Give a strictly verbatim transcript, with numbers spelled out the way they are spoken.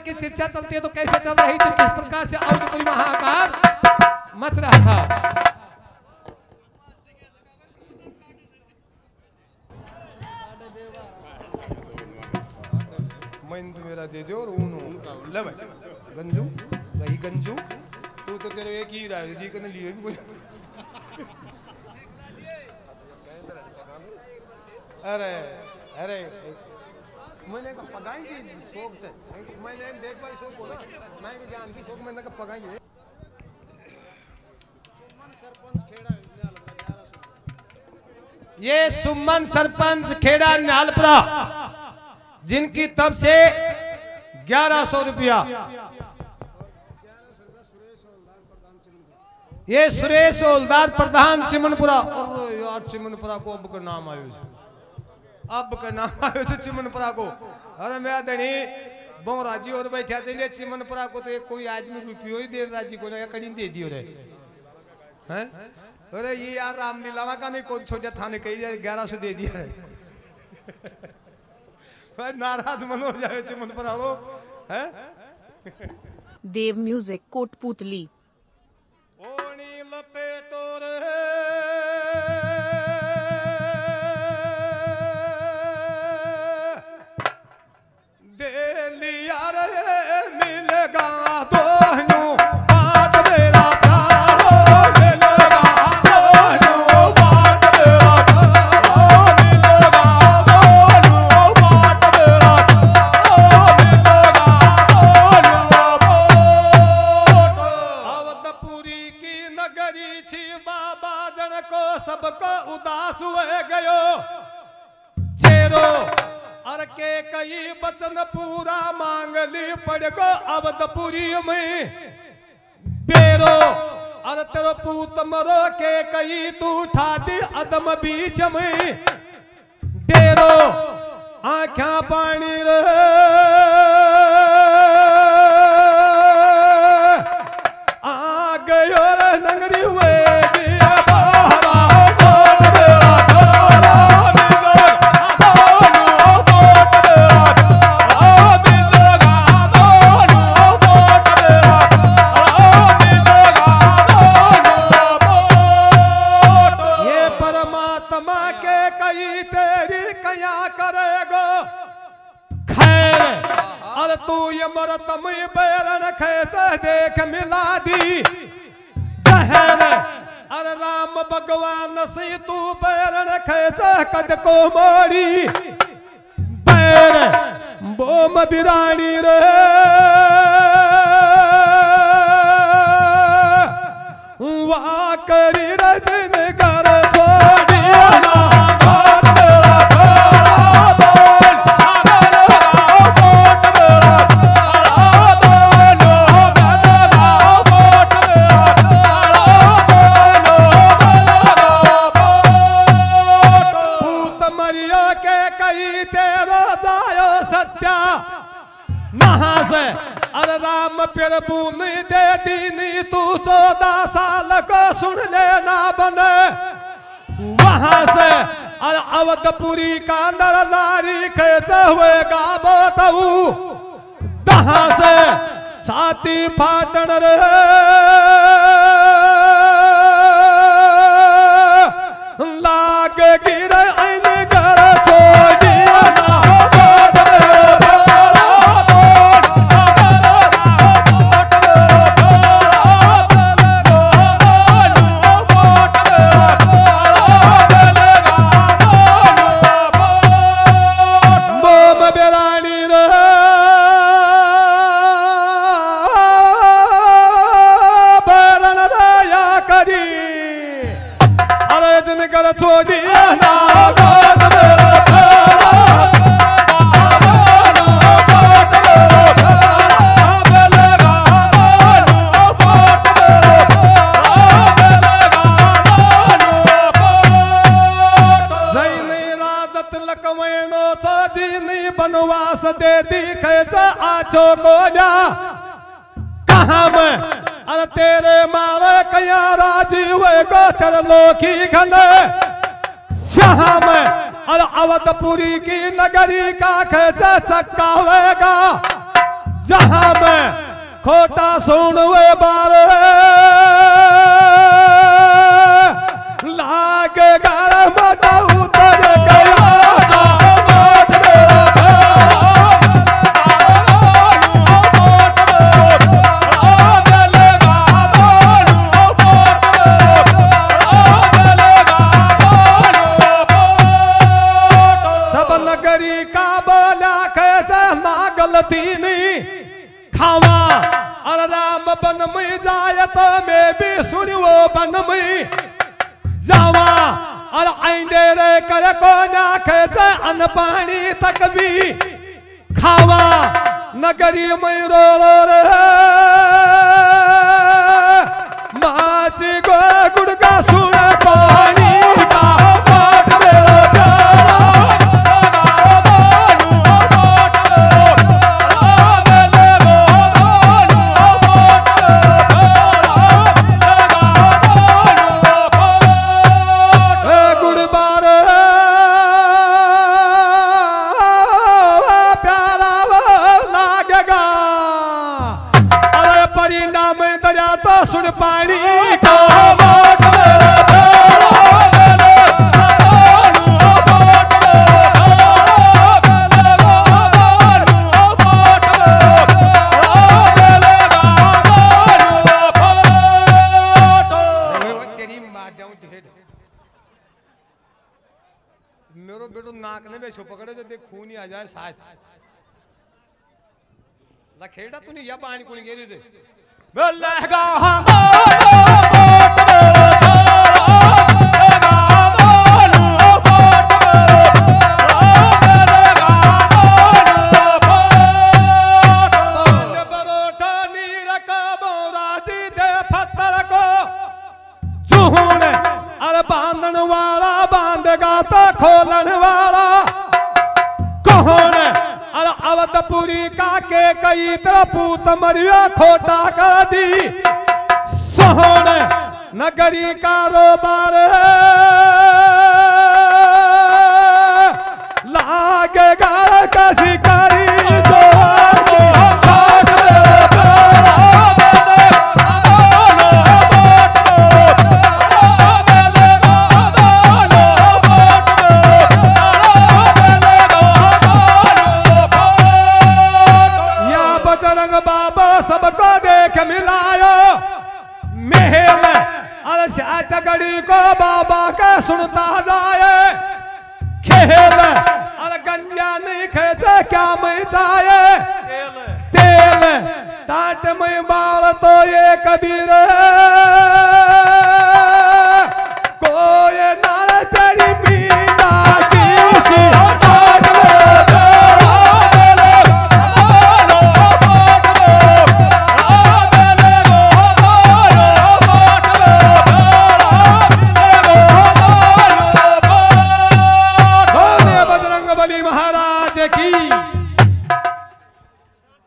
की चर्चा चलती है तो कैसे चल रही थी, किस प्रकार से अवधपुरी महाकार मच रहा था। मैं तो मेरा दे दो और उन ले भाई गंजू भाई गंजू तू तो तेरे एक ही राय जी करने लिए भी कुछ अरे अरे मैंने कहा पगाएंगे शौक से मैंने देख भाई शौक बोला मैं भी जान की शौक मैंने कहा पगाएंगे। ये सुमन सरपंच खेड़ा नालपरा जिनकी तब से ग्यारह सौ रुपया, ये सुरेश हौलदार प्रधान चिमनपुरा। अरे यार चिमनपुरा को अब का नाम आयो, अब का नाम आयो थे चिमनपुरा को। अरे मैं धनी बहु राजी और बैठा चलिए चिमनपुरा को तो एक कोई आदमी रुपयो ही दे राजी को ना कड़ी दे दियो रे हैं। अरे ये यार रामलीला का नहीं कौन छोटा थाने कही ग्यारह सौ दे दिया है नाराज मन हो जाए चिमनपुरा लो है। देव म्यूजिक कोटपुतली ओनी लपेटो रे दे लिया रे मिलेगा दोनों बात मेरा प्यारो मिलेगा दोनों बात मेरा प्यारो मिलेगा दोनों बात मेरा प्यारो मिलेगा दोनों। अवधपुरी की नगरी छी बाबा जन को सबको उदास हुए गयो चेरो अर के कई बचन पूरा मांग ली पड़ गो अवधपुरी में बेरो अर तेरो पूत मरो के कई तू उठा दी अदम बीच में डेरो आँखा पानी रे आ गयो रे नंगरी हुए तम बैरन खेच देख मिला दी जहर अरे राम भगवान से तू बैरन खेच कद को मोड़ी बैर बोम बिरानी रे वा करी रजन कर छोड़िया ना अरे राम प्रभु ने दे दीनी तू चौदह साल को सुन लेना बने वहां से अरे अवधपुरी का नर नारी खेच हुए गाबो तऊ दहा से छाती फाटन रे लाग गिरे ऐन घर छोड़िया ना छोड़िया ना बात मेरा बनवास दे दिखे आछो को जा कहा मैं अरे तेरे मारे कया राजी हुए को तेरे लोकी घने श्याम अरे अवधपुरी की नगरी का खेचा चक्का होगा जहां में खोटा सुनवे बार लागे घर मटा उतर गया खावा और राम बन में जाए तो मैं भी सुनियो बन में जावा और आइंडे रे कर को ना खेचे अन पानी तक भी खावा नगरी में रो रो रे माची गो गुड़गा सुन पानी का पाट मेरा सुन पानी का मेरो बेटो नाक ने बेचो पकड़े जो देख खून ही आ जाए साथ लखेड़ा तू नहीं या पानी को नहीं गेरी से लहगा बरोटा नीर का बोराजी दे पत्थर को चूहन अरे बांधन वाला बांधेगा तो खोलन वाला कौन अरे अवधपुरी का के कई तरह पूत मरिया खोटा कर दी सोहन नगरी का रोबार लागेगा कसी करी जो सबको देख मिलायो महल अरे शायद गड़ी को बाबा का सुनता जाए खेल अरे गंजा नहीं खेचे क्या मैं चाहे तेल टाट में बाल तो ये कबीर